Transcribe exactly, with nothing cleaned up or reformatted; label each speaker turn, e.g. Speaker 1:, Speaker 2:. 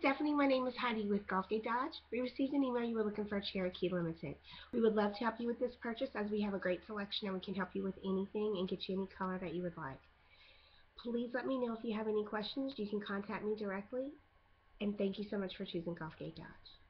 Speaker 1: Stephanie. My name is Heidi with Gulfgate Dodge. We received an email you were looking for a Cherokee Limited. We would love to help you with this purchase as we have a great selection and we can help you with anything and get you any color that you would like. Please let me know if you have any questions. You can contact me directly. And thank you so much for choosing Gulfgate Dodge.